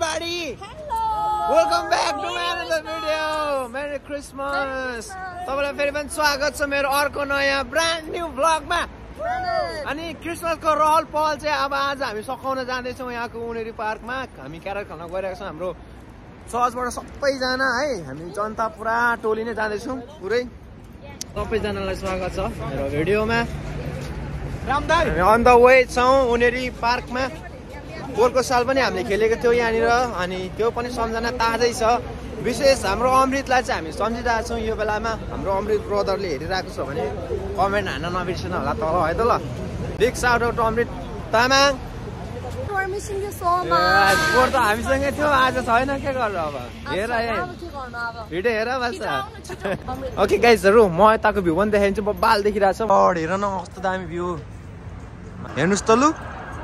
everybody! Hello! Welcome back to another video! Merry Christmas! तपाईलाई फेरि पनि स्वागत छ मेरो अर्को नयाँ ब्रान्ड न्यू भ्लगमा। अनि क्रिसमसको रहल पहल चाहिँ अब आज हामी सकाउन जाँदैछौँ यहाँको उनेरी पार्कमा। हामी क्यारल खेल्न गइरहेको छौँ। हाम्रो चर्चबाट सबैजना है, हामी जनता पुरा टोली नै जाँदैछौँ। पुरै सबैजनालाई स्वागत छ मेरो भिडियोमा। हामी अन द वे छौँ उनेरी पार्कमा। पोहोरको साल पनि हामीले खेलेको थियौँ यहाँनिर, अनि त्यो पनि सम्झना ताजै छ। विशेष हाम्रो अमृतलाई चाहिँ हामी सम्झिरहेको छौँ यो बेलामा। हाम्रो अमृत ब्रदरले हेरिरहेको छ भने कमेन्ट हान्न नबिर्सिनु होला तल है त ल। Big shout out Amrit Tamang. पोहोर त हामीसँगै थियो, आज छैन, के गर्नु अब। हेर भिडियो हेर बस। ओके गाइजहरू, म यताको भ्यू पनि देखाइदिन्छु। बब्बाल देखिरहेको छ। हेर न कस्तो दामी भ्यू, हेर्नुहोस् त लु।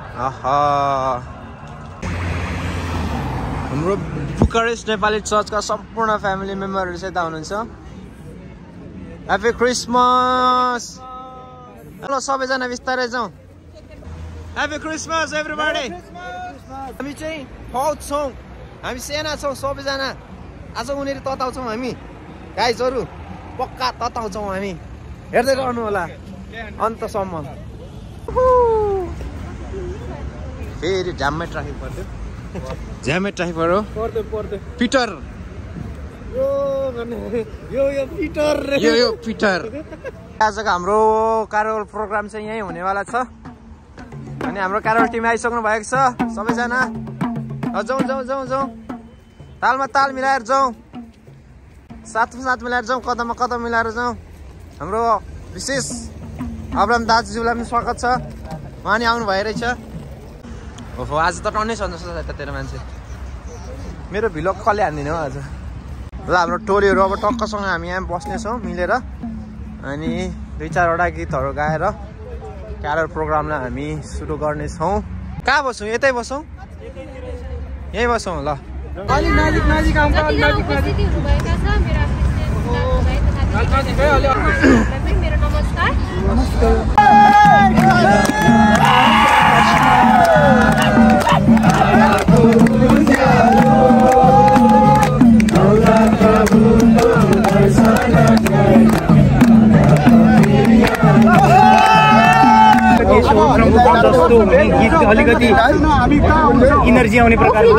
हाम्रो बुकारेस्ट नेपाली चर्चका सम्पूर्ण फ्यामिली मेम्बरहरू चाहिँ यता हुनुहुन्छ। Happy Christmas. हेलो सबैजना बिस्तारै जाउँ। Happy Christmas everybody. हामी चाहिँ फौज छौँ, हामी सेना छौँ सबैजना। आज उनीहरू तताउँछौँ हामी गाइजहरू, पक्का तताउँछौँ हामी। हेर्दै गर्नु होला अन्तसम्म। फेरि झ्याममै ट्राफिक पर्थ्यो, झ्यामै ट्राफिक पऱ्यो। पिटर यो पिटर। आजको हाम्रो क्यारोल प्रोग्राम चाहिँ यहीँ हुनेवाला छ। अनि हाम्रो क्यारोल टिम आइसक्नु भएको छ। सबैजना जाउँ जाउँ जाउँ जाउँ, तालमा ताल मिलाएर जाउँ, साथमा साथ मिलाएर जाउँ, कदममा कदम मिलाएर जाउँ। हाम्रो विशेष अब्राम दाजुज्यूलाई पनि स्वागत छ, उहाँ नि आउनु भइरहेछ। ओहो आज त टन्नै छ जस्तो छ तेरो मान्छे। मेरो भिलग कसले हान्दिने हो आज। ल हाम्रो टोलीहरू अब टक्कसँग हामी यहाँ बस्नेछौँ मिलेर, अनि दुई चारवटा गीतहरू गाएर क्यारोल प्रोग्रामलाई हामी सुरु गर्नेछौँ। कहाँ बसौँ? यतै बसौँ, यहीँ बसौँ ल। गीत अलिकति इनर्जी आउने प्रकारको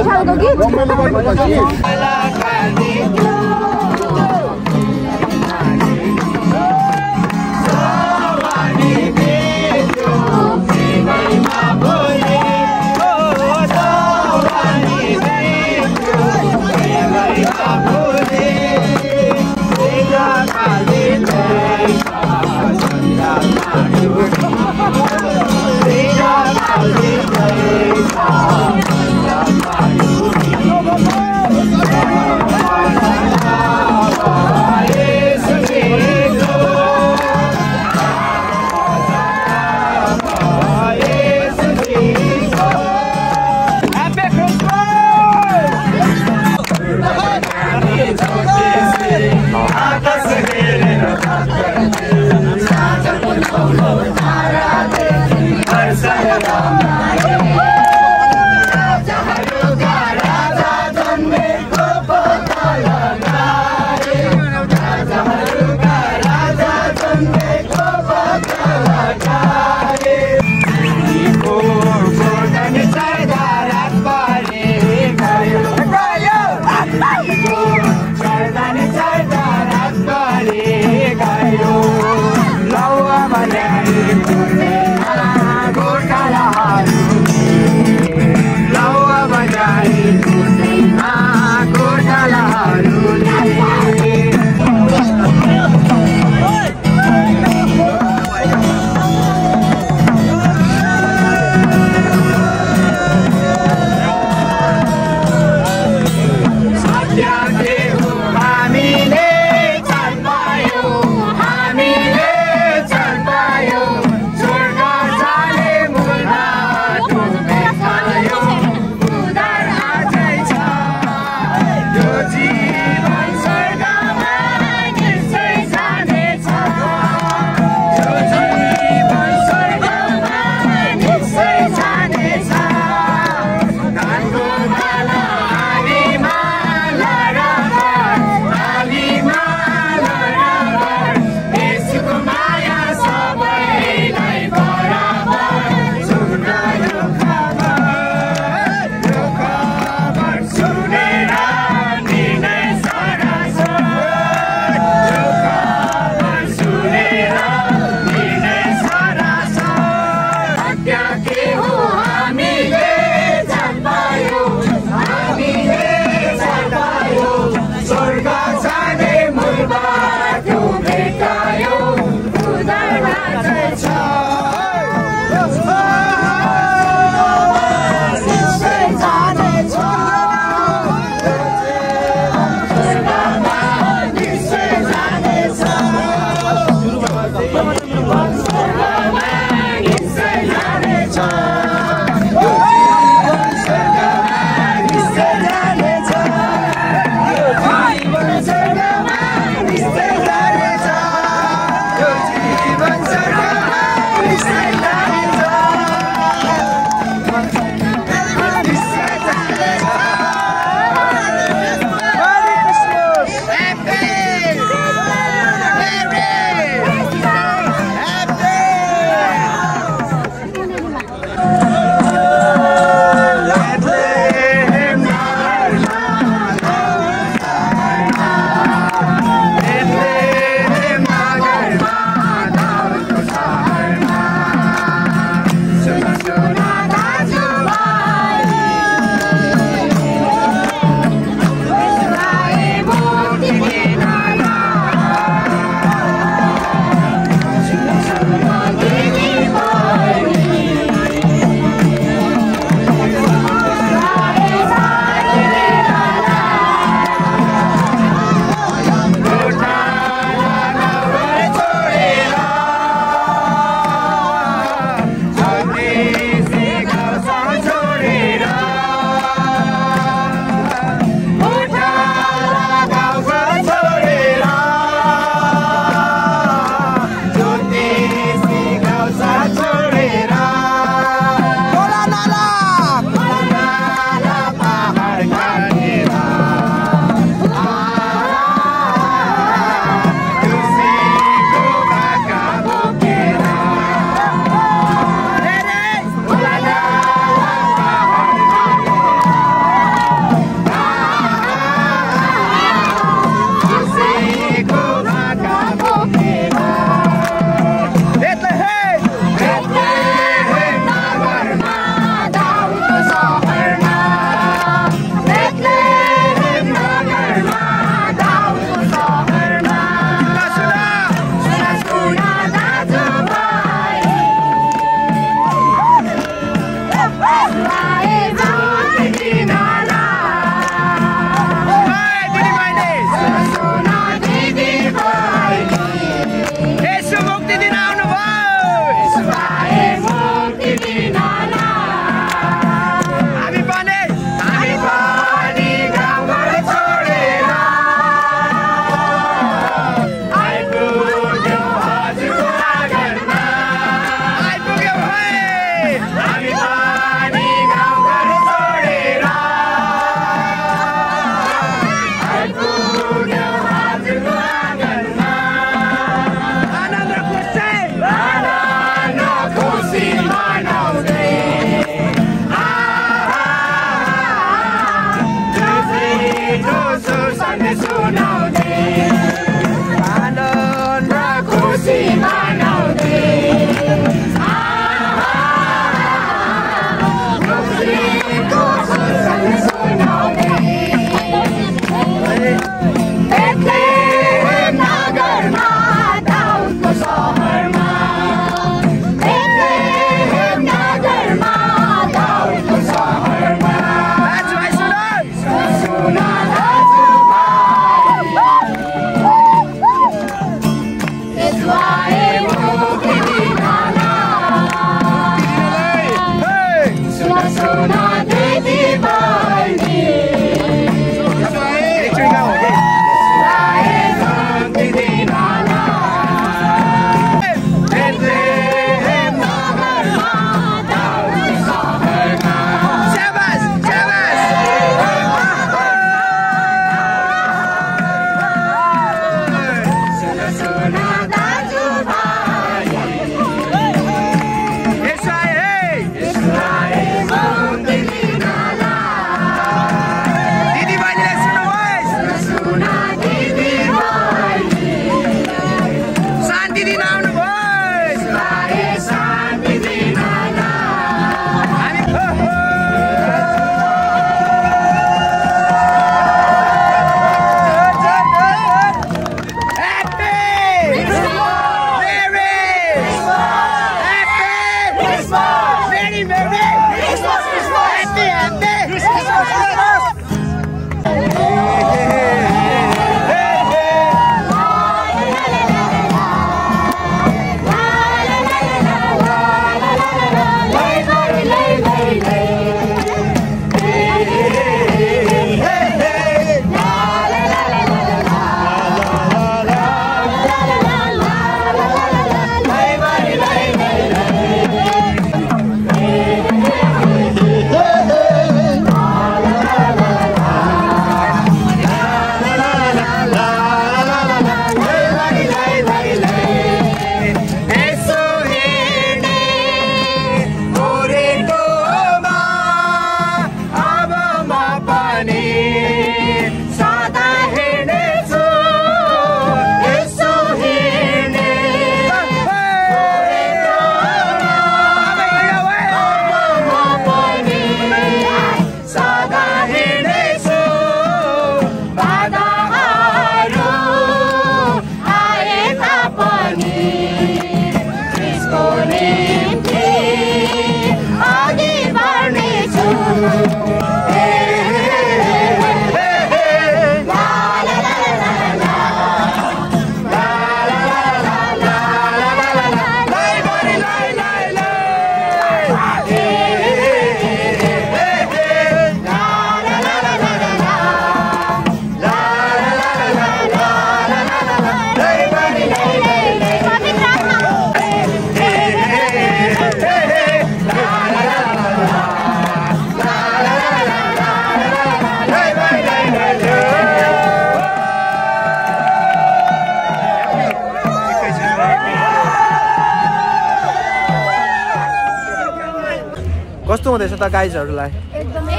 कस्तो हुँदैछ त गाइजहरुलाई एकदमै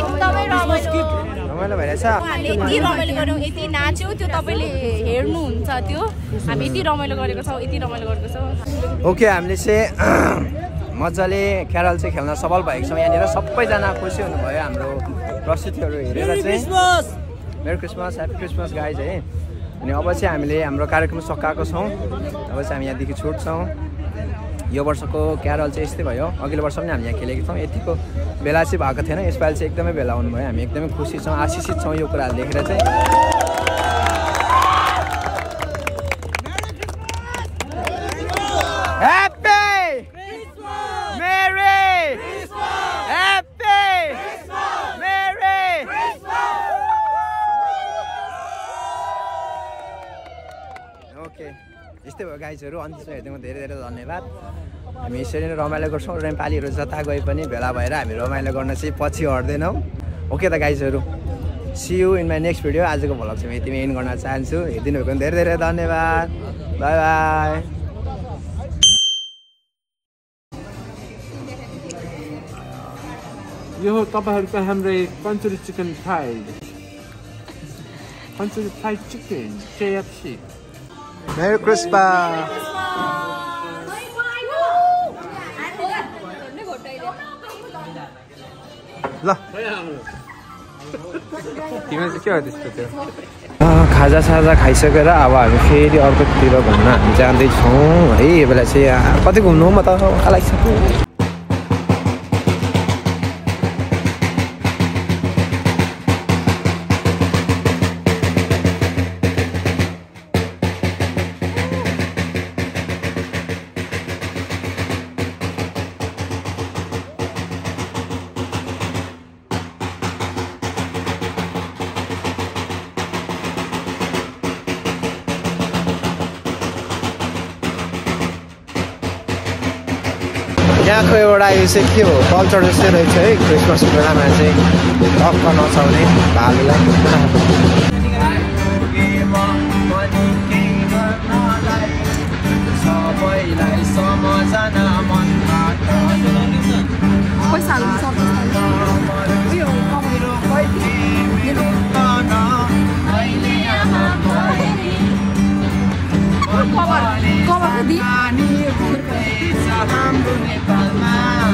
रमाइलो भइरहेछ हामी यति रमाइलो गर्यौं यति नाच्यौं त्यो तपाईले हेर्नुहुन्छ त्यो हामी यति रमाइलो गरेको छौं यति रमाइलो गरेको छौं ओके हामीले चाहिँ मजाले क्यारल चाहिँ खेल्न सफल भएको छौं यहाँनिर सबैजना खुसी हुनुभयो हाम्रो प्रस्तुतिहरु हेरेर चाहिँ merry Christmas happy Christmas guys है अनि अब चाहिँ हामीले हाम्रो कार्यक्रम सकाएको छौं अब चाहिँ हामी यहाँदेखि छुट्छौं यो वर्षको क्यारल चाहिँ यस्तै भयो अघिल्लो वर्ष पनि हामी यहाँ खेलेको छौं यतिको बेला चाहिँ भएको थिएन यसपालि चाहिँ एकदमै बेला हुनुभयो हामी एकदमै खुसी छौं आशिषित छौं यो कुराहरु देखेर चाहिँ यस्तै भयो गाइजहरु अन्तिममा हेर्नुको धेरै धेरै धन्यवाद हामी यसरी नै रमाइलो गर्छौं र नेपालीहरु जता गए पनि भेला भएर हामी रमाइलो गर्न चाहिँ पछि हट्दैनौं ओके त गाइजहरु see you in my next video आजको भ्लग चाहिँ यतिमै एन्ड गर्न चाहन्छु हेर्दिनु भएको धेरै धेरै धन्यवाद बाइ बाइ यो हो तपाईहरुको हाम्रो tandoori chicken fry tandoori fried chicken KFC Merry Christmas! ल तिमीले चाहिँ के हो त्यस्तो त्यो खाजा साजा खाइसकेर अब हामी फेरि अर्कोतिर घुम्न हामी जाँदैछौँ है यो बेला चाहिँ कति घुम्नु हो म त लाग्छ यहाँको एउटा यो चाहिँ के हो कल्चर जस्तै रहेछ है क्रिसमसको बेलामा चाहिँ टक्क नचाउने भालुलाई Cover. हाम्रो नेपालमा